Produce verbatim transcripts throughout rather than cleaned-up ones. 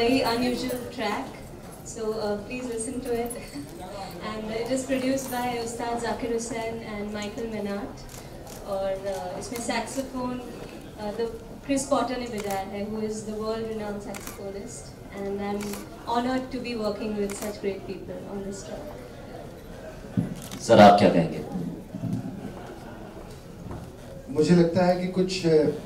very unusual track, so uh, please listen to it. And it is produced by Ustad Zakir Hussain and Michael Minat. और uh, इसमें saxophone uh, the Chris Potter ने बजाया है, who is the world-renowned saxophonist, and I'm honored to be working with such great people on this track. Sir आप क्या कहेंगे? मुझे लगता है कि कुछ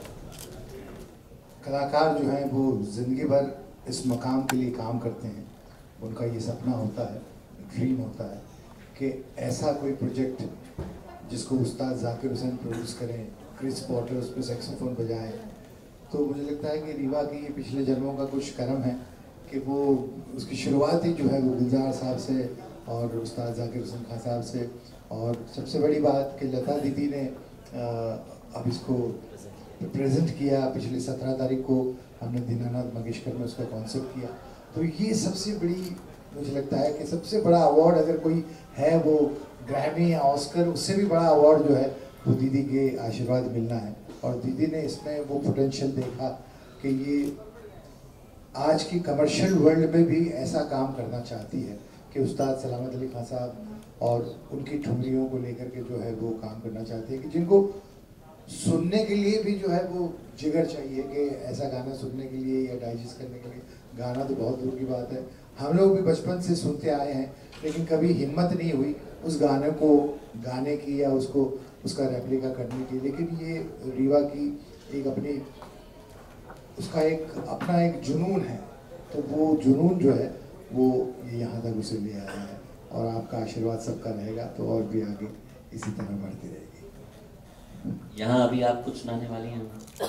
कलाकार जो हैं वो ज़िंदगी भर इस मकाम के लिए काम करते हैं। उनका ये सपना होता है, ड्रीम होता है कि ऐसा कोई प्रोजेक्ट जिसको उस्ताद जाकिर हुसैन प्रोड्यूस करें, क्रिस पॉटर उस पर सैक्सोफोन बजाए। तो मुझे लगता है कि रीवा की ये पिछले जन्मों का कुछ कर्म है कि वो उसकी शुरुआत ही जो है वो गुलजार साहब से और उस्ताद जाकिर हुसैन खान साहब से, और सबसे बड़ी बात कि लता दीदी ने अब इसको प्रेजेंट किया। पिछले सत्रह तारीख को हमने दीनानाथ मंगेशकर में उसका कॉन्सेप्ट किया। तो ये सबसे बड़ी, मुझे लगता है कि सबसे बड़ा अवार्ड अगर कोई है वो ग्रैमी या ऑस्कर, उससे भी बड़ा अवार्ड जो है वो दीदी के आशीर्वाद मिलना है। और दीदी ने इसमें वो पोटेंशियल देखा कि ये आज की कमर्शियल वर्ल्ड में भी ऐसा काम करना चाहती है कि उस्ताद सलामत अली खान साहब और उनकी ठुमरियों को लेकर के जो है वो काम करना चाहती है कि जिनको सुनने के लिए भी जो है वो जिगर चाहिए कि ऐसा गाना सुनने के लिए या डाइजेस्ट करने के लिए। गाना तो बहुत दूर की बात है, हम लोग भी बचपन से सुनते आए हैं, लेकिन कभी हिम्मत नहीं हुई उस गाने को गाने की या उसको उसका रेप्लिका करने की। लेकिन ये रीवा की एक अपनी उसका एक अपना एक जुनून है, तो वो जुनून जो है वो ये यहाँ तक उसे ले आया है। और आपका आशीर्वाद सबका रहेगा तो और भी आगे इसी तरह बढ़ती रहेगी। यहाँ अभी आप कुछ सुनाने वाली हैं?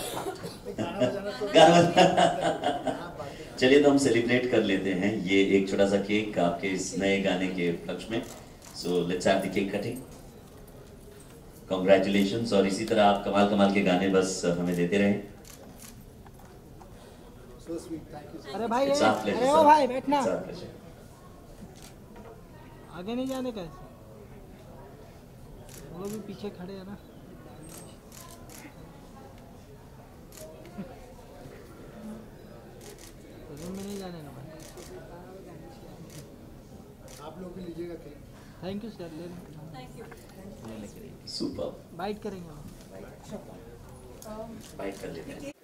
गाना चलिए तो हम सेलिब्रेट कर लेते हैं ये एक छोटा सा केक आपके इस नए गाने के उपलक्ष्य में। So let's have the cake cutting. Congratulations, और इसी तरह आप कमाल कमाल के गाने बस हमें देते रहें। अरे भाई, अरे ओ भाई बैठना, आगे नहीं जाने का, वो भी पीछे खड़े हैं ना। रूम में नहीं जाने ना भाई। आप लोग भी लीजिएगा केक। थैंक यू सर, ले Thank you. सुपर, बाइट करेंगे हम, बाइट कर लेते हैं।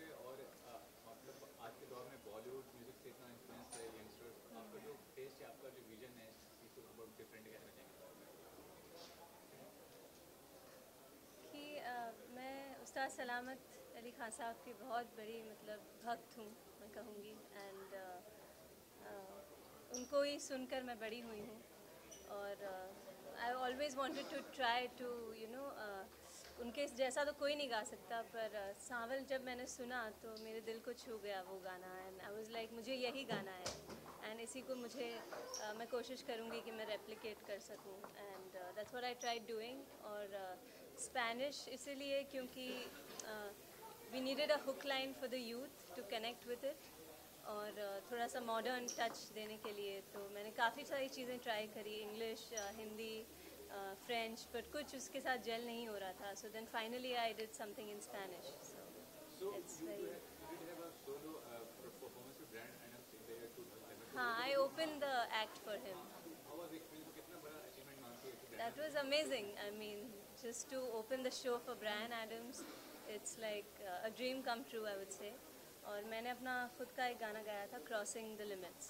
उस्ताद सलामत अली खान साहब की बहुत बड़ी मतलब भक्त हूँ मैं कहूँगी, एंड uh, uh, उनको ही सुनकर मैं बड़ी हुई हूँ। और I always wanted to try to you know उनके जैसा तो कोई नहीं गा सकता, पर uh, सांवल जब मैंने सुना तो मेरे दिल को छू गया वो गाना, एंड आई वाज लाइक मुझे यही गाना है, एंड इसी को मुझे uh, मैं कोशिश करूँगी कि मैं रेप्लिकेट कर सकूँ, and that's what I tried doing. और स्पेनिश uh, इसीलिए क्योंकि we needed a hook line for the youth to connect with it, और uh, थोड़ा सा मॉडर्न टच देने के लिए तो मैंने काफ़ी सारी चीज़ें ट्राई करी, इंग्लिश, हिंदी, फ्रेंच, बट कुछ उसके साथ जेल नहीं हो रहा था। So then finally I did something in Spanish, so it's very. हाँ, I opened the act for him. That was amazing. I mean, just to open the show for Bryan Adams, it's like uh, a dream come true, I would say. और मैंने अपना खुद का एक गाना गाया था, Crossing the Limits.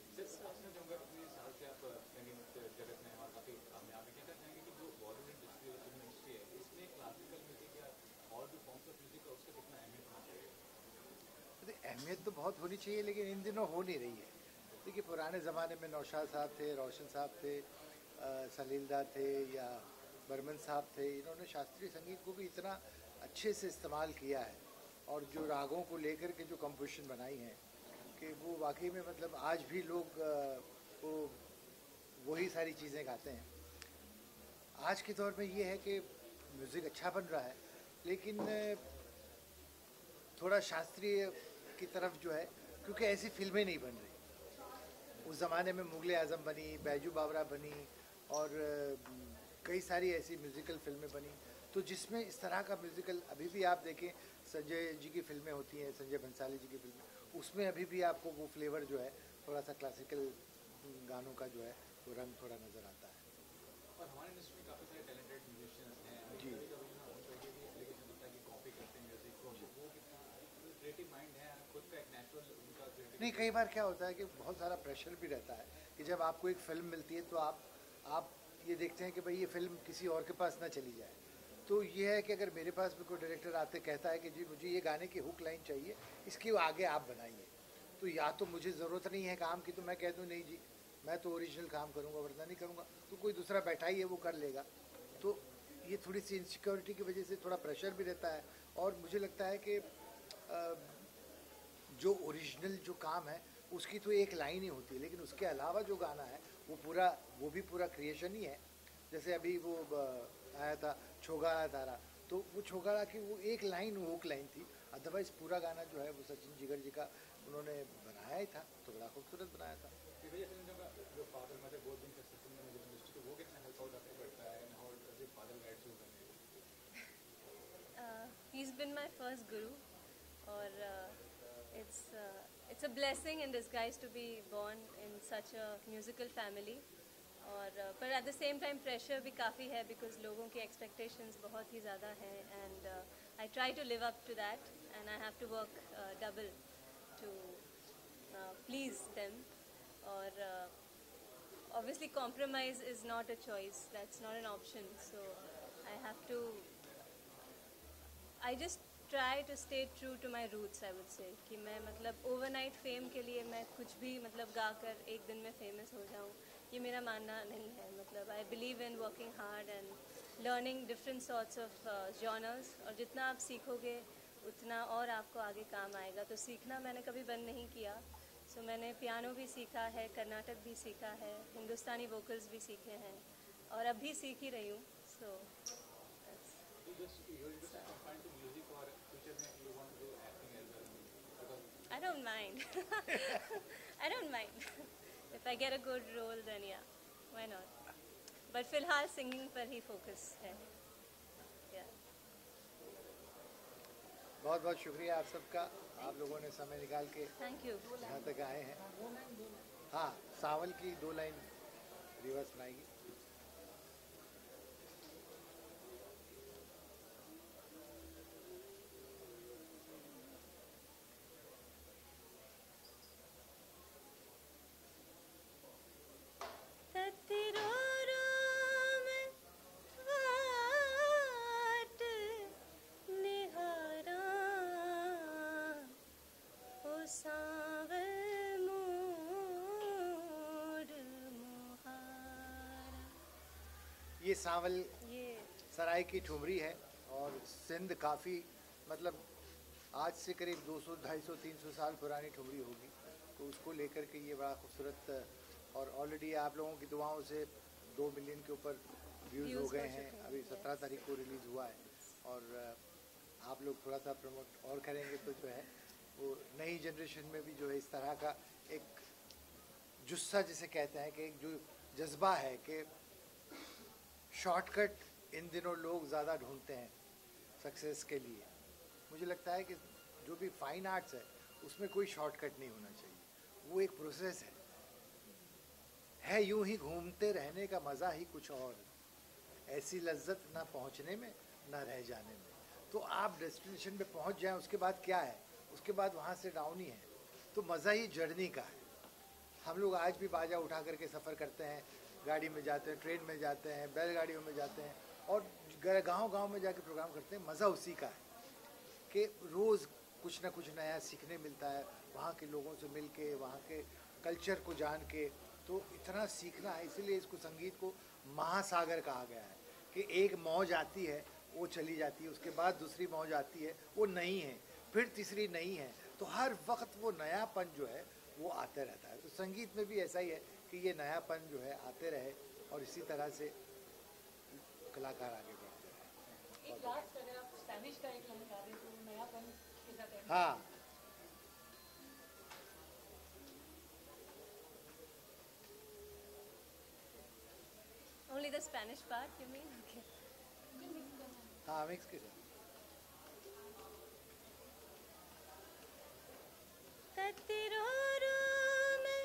अहमियत तो बहुत होनी चाहिए, लेकिन इन दिनों हो नहीं रही है। देखिए, पुराने ज़माने में नौशाद साहब थे, रोशन साहब थे, सलीलदा थे या बर्मन साहब थे, इन्होंने शास्त्रीय संगीत को भी इतना अच्छे से इस्तेमाल किया है, और जो रागों को लेकर के जो कंपोजिशन बनाई है कि वो वाकई में मतलब आज भी लोग वो वही सारी चीज़ें गाते हैं। आज के दौर में ये है कि म्यूज़िक अच्छा बन रहा है, लेकिन थोड़ा शास्त्रीय की तरफ जो है, क्योंकि ऐसी फिल्में नहीं बन रही। उस ज़माने में मुग़ल आज़म बनी, बैजू बावरा बनी, और कई सारी ऐसी म्यूज़िकल फिल्में बनी, तो जिसमें इस तरह का म्यूज़िकल, अभी भी आप देखें संजय जी की फिल्में होती हैं, संजय भंसाली जी की फिल्में, उसमें अभी भी आपको वो फ्लेवर जो है थोड़ा सा क्लासिकल गानों का जो है वो रंग थोड़ा नज़र आता है। और हमारे इंडस्ट्री में काफ़ी सारे टैलेंटेड म्यूजिशियंस हैं जी। कभी कभी ना उनको ये भी एप्लीकेशन होता है कि कॉपी करते हैं म्यूजिक को, वो कितना क्रिएटिव माइंड है, खुद का एक नेचुरल उनका creative- नहीं, कई बार क्या होता है कि बहुत सारा प्रेशर भी रहता है कि जब आपको एक फ़िल्म मिलती है तो आप आप ये देखते हैं कि भाई ये फ़िल्म किसी और के पास ना चली जाए। तो ये है कि अगर मेरे पास भी कोई डायरेक्टर आते कहता है कि जी मुझे ये गाने की हुक लाइन चाहिए, इसके आगे आप बनाइए, तो या तो मुझे ज़रूरत नहीं है काम की तो मैं कह दूँ नहीं जी मैं तो ओरिजिनल काम करूँगा वरना नहीं करूँगा, तो कोई दूसरा बैठा ही है वो कर लेगा। तो ये थोड़ी सी इनसिक्योरिटी की वजह से थोड़ा प्रेशर भी रहता है। और मुझे लगता है कि जो ओरिजिनल जो काम है उसकी तो एक लाइन ही होती है, लेकिन उसके अलावा जो गाना है वो पूरा वो भी पूरा क्रिएशन ही है। जैसे अभी वो आया था छोगाड़ा तारा, तो वो छोगाड़ा की वो एक लाइन वो हुक लाइन थी, अदरवाइज पूरा गाना जो है वो सचिन जिगर जी का उन्होंने बनाया ही था, तो बड़ा खूबसूरत बनाया था। कि भैया फिल्म का जो father mother both being successful in music industry, तो वो कितना हेल्प आउट आपको करता है and how does your father guide you? He is been my first guru और it's it's a blessing in disguise to be born in such a musical family. और uh, पर at the same time pressure भी काफ़ी है because लोगों की expectations बहुत ही ज़्यादा हैं and I try to live up to that and I have to work double to please them. और obviously compromise is not a choice, that's not an option, so I have to I just try to stay true to my roots. I would say कि मैं मतलब overnight fame के लिए मैं कुछ भी मतलब गा कर एक दिन में फेमस हो जाऊँ, ये मेरा मानना नहीं है। मतलब I believe in working hard and learning different sorts of genres, और जितना आप सीखोगे उतना और आपको आगे काम आएगा। तो सीखना मैंने कभी बंद नहीं किया। सो so, मैंने पियानो भी सीखा है, कर्नाटक भी सीखा है, हिंदुस्तानी वोकल्स भी सीखे हैं और अब भी सीख ही रही हूँ। सो I don't mind. I don't mind. If I get a good role, then yeah, why not? But फिलहाल singing पर ही focus है. Yeah. बहुत बहुत शुक्रिया आप सबका, आप लोगों ने समय निकाल के Thank you. यहाँ तक आए हैं। हाँ, सावल की दो लाइन रिवर्स बनाएगी। ये सावल ये सराय की ठुमरी है और सिंध काफ़ी मतलब आज से करीब दो सौ, ढाई सौ, तीन सौ साल पुरानी ठुमरी होगी, तो उसको लेकर के ये बड़ा खूबसूरत, और ऑलरेडी आप लोगों की दुआओं से दो मिलियन के ऊपर व्यूज़ हो गए हैं। अभी सत्रह तारीख को रिलीज़ हुआ है और आप लोग थोड़ा सा प्रमोट और करेंगे तो जो है वो नई जनरेशन में भी जो है इस तरह का एक जुस्सा जिसे कहते हैं कि एक जो जज्बा है कि शॉर्टकट इन दिनों लोग ज़्यादा ढूंढते हैं सक्सेस के लिए। मुझे लगता है कि जो भी फाइन आर्ट्स है उसमें कोई शॉर्टकट नहीं होना चाहिए, वो एक प्रोसेस है है यूं ही घूमते रहने का मज़ा ही कुछ और, ऐसी लज्जत ना पहुंचने में ना रह जाने में। तो आप डेस्टिनेशन पे पहुंच जाएं, उसके बाद क्या है, उसके बाद वहाँ से डाउन ही है। तो मज़ा ही जर्नी का है। हम लोग आज भी बाजा उठा करके सफ़र करते हैं, गाड़ी में जाते हैं, ट्रेन में जाते हैं, बैलगाड़ियों में जाते हैं और गांव गांव में जाके प्रोग्राम करते हैं। मज़ा उसी का है कि रोज़ कुछ ना कुछ नया सीखने मिलता है, वहाँ के लोगों से मिल के, वहाँ के कल्चर को जान के, तो इतना सीखना है। इसीलिए इसको संगीत को महासागर कहा गया है कि एक मौज आती है वो चली जाती है, उसके बाद दूसरी मौज आती है वो नहीं है, फिर तीसरी नहीं है, तो हर वक्त वो नयापन जो है वो आते रहता है। तो संगीत में भी ऐसा ही है कि ये नयापन जो है आते रहे और इसी तरह से कलाकार आगे बढ़ते रहे। एक लास्ट अगर आप स्पेनिश का एक लाइन गा दें तो नयापन के साथ है। हाँ, only the Spanish part, you mean? Okay. हाँ मिक्स के साथ। रहती रो रो में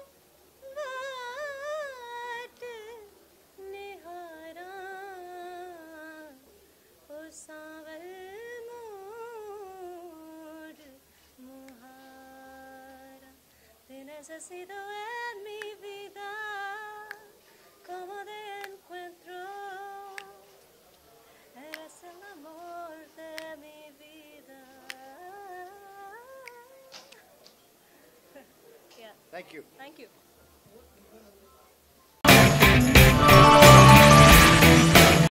बाट निहारा ओ सांवल मोर मुहारा te necesito en mi vida como te encuentro eres el amor de mi vida. Yeah, Thank you. thank you.